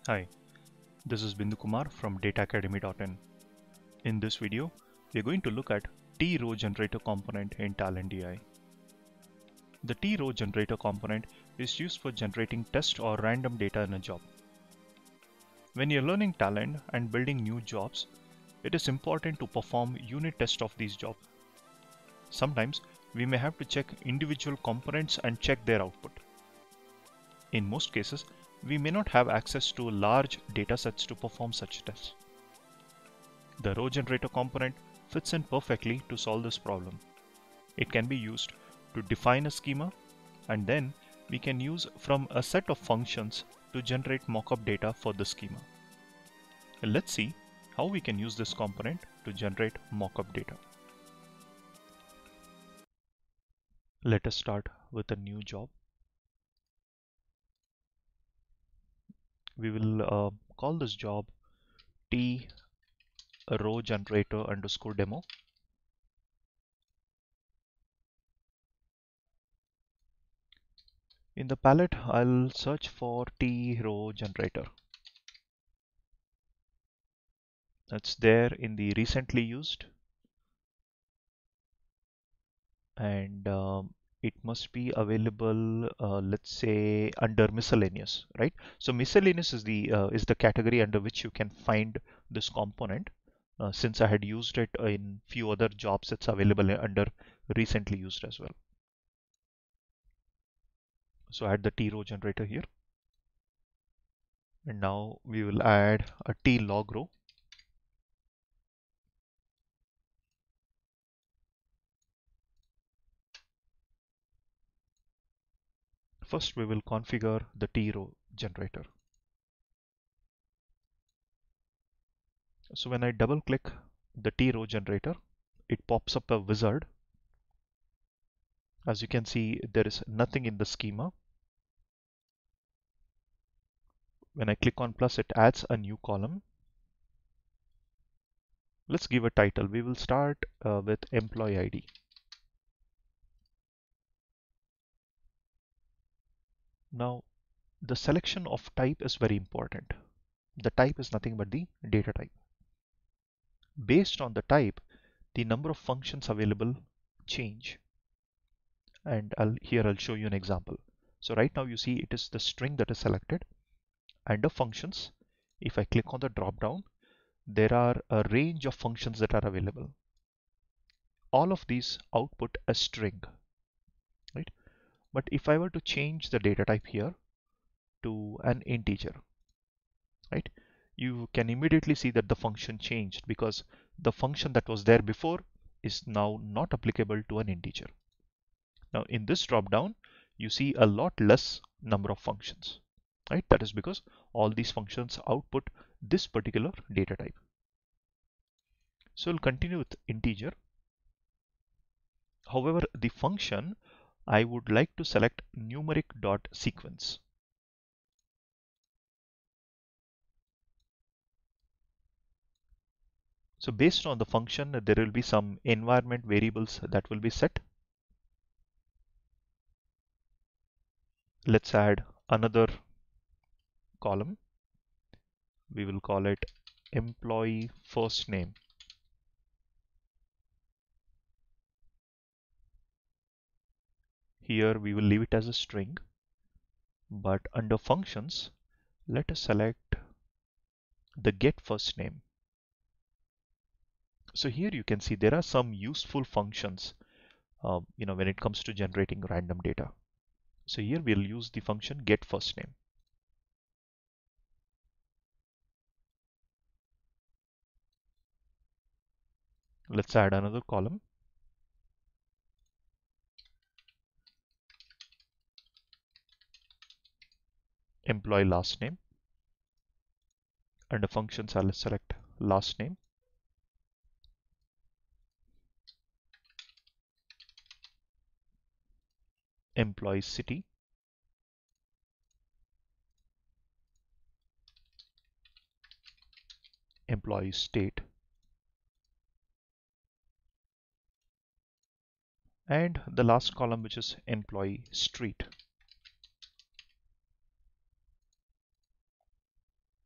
Hi, this is Bindu Kumar from DataAcademy.in. In this video, we are going to look at tRowGenerator component in Talend AI. The tRowGenerator component is used for generating test or random data in a job. When you're learning Talend and building new jobs, it is important to perform unit tests of these jobs. Sometimes we may have to check individual components and check their output. In most cases, we may not have access to large datasets to perform such tests. The RowGenerator component fits in perfectly to solve this problem. It can be used to define a schema, and then we can use from a set of functions to generate mockup data for the schema. Let's see how we can use this component to generate mockup data. Let us start with a new job. We will call this job tRowGenerator_demo. In the palette, I'll search for tRowGenerator. That's there in the recently used, and it must be available, let's say, under miscellaneous, right? So miscellaneous is the category under which you can find this component. Since I had used it in few other jobs, it's available under recently used as well. So add the tRowGenerator here, and now we will add a tlog row. First, we will configure the tRowGenerator. So when I double click the tRowGenerator, it pops up a wizard. As you can see, there is nothing in the schema. When I click on plus, it adds a new column. Let's give a title. We will start with employee ID. Now, the selection of type is very important. The type is nothing but the data type. Based on the type, the number of functions available change. And here I'll show you an example. So right now you see it is the string that is selected. Under functions, if I click on the drop down, there are a range of functions that are available. All of these output a string, right? But if I were to change the data type here to an integer, right, you can immediately see that the function changed because the function that was there before is now not applicable to an integer. Now in this drop down, you see a lot less number of functions, right? That is because all these functions output this particular data type. So we'll continue with integer. However, the function, I would like to select numeric.sequence. So based on the function, there will be some environment variables that will be set. Let's add another column. We will call it employee first name. Here we will leave it as a string, but under functions, let us select the get first name. So here you can see there are some useful functions, when it comes to generating random data. So here we'll use the function get first name. Let's add another column. Employee last name. Under functions, I'll select last name. Employee city. Employee state. And the last column, which is employee street.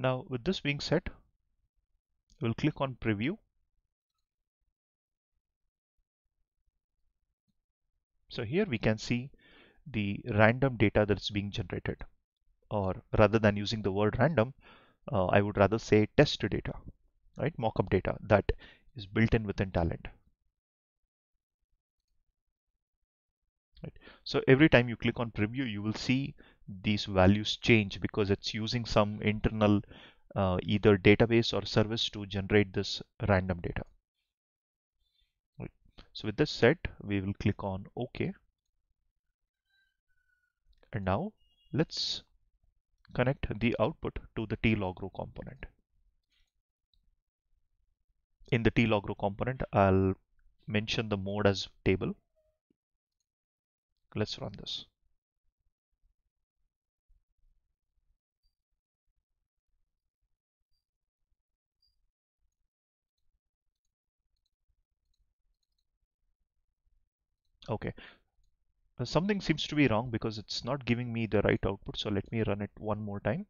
Now, with this being said, we'll click on preview. So here we can see the random data that's being generated, or rather than using the word random, I would rather say test data, right? Mockup data that is built in within Talend. Right. So every time you click on preview, you will see these values change because it's using some internal either database or service to generate this random data. Right. So with this said, we will click on OK. And now let's connect the output to the tLogRow component. In the tLogRow component, I'll mention the mode as table. Let's run this. Okay, something seems to be wrong because it's not giving me the right output. So let me run it one more time.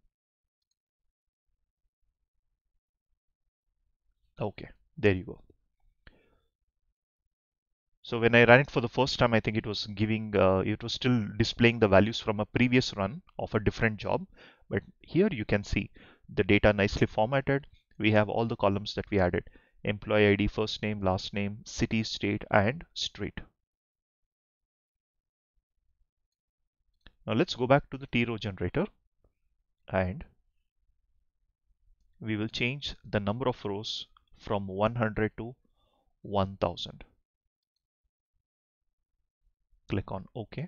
Okay, there you go. So when I ran it for the first time, I think it was giving, it was still displaying the values from a previous run of a different job. But here you can see the data nicely formatted. We have all the columns that we added: employee ID, first name, last name, city, state, and street. Now let's go back to the tRowGenerator and we will change the number of rows from 100 to 1000. Click on OK.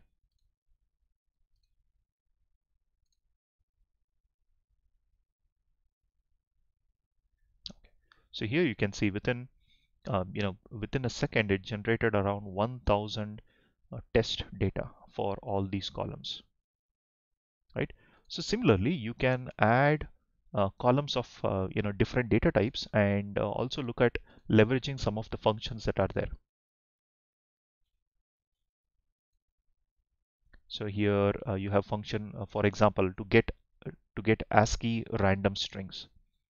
So here you can see within within a second it generated around 1000 test data for all these columns, right? So similarly, you can add columns of different data types and also look at leveraging some of the functions that are there. So here you have function, for example, to get ASCII random strings,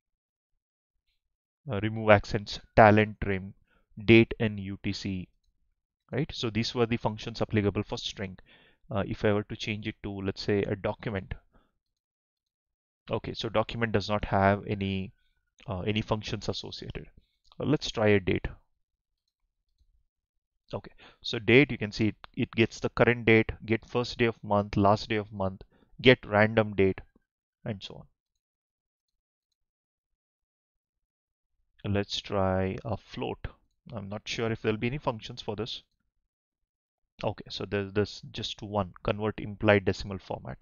remove accents, talent trim, date in UTC, right? So these were the functions applicable for string. If I were to change it to, let's say, a document. Okay, so document does not have any functions associated. Let's try a date. Okay, so date, you can see it gets the current date, get first day of month, last day of month, get random date, and so on. Let's try a float. I'm not sure if there'll be any functions for this. Okay, so there's just one, convert implied decimal format.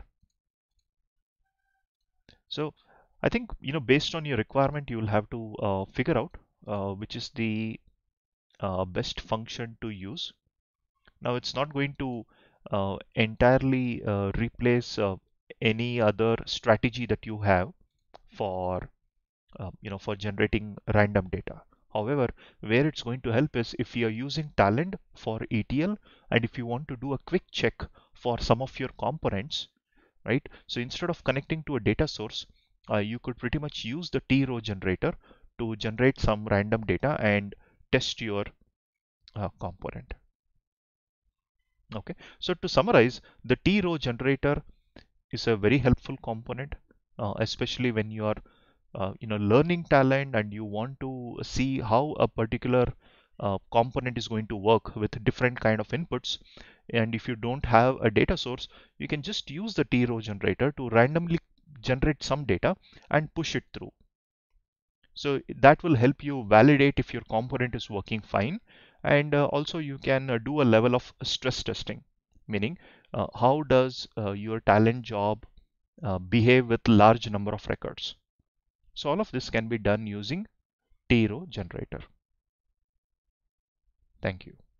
So I think, based on your requirement, you will have to figure out which is the best function to use. Now, it's not going to entirely replace any other strategy that you have for for generating random data. However, where it's going to help is if you're using Talend for ETL and if you want to do a quick check for some of your components, right? So instead of connecting to a data source, you could pretty much use the tRowGenerator to generate some random data and test your component. Okay, so to summarize, the tRowGenerator is a very helpful component, especially when you are learning Talend and you want to see how a particular component is going to work with different kind of inputs. And if you don't have a data source, you can just use the tRowGenerator to randomly generate some data and push it through. So that will help you validate if your component is working fine. And also you can do a level of stress testing, meaning how does your Talend job behave with large number of records. So all of this can be done using tRowGenerator. Thank you.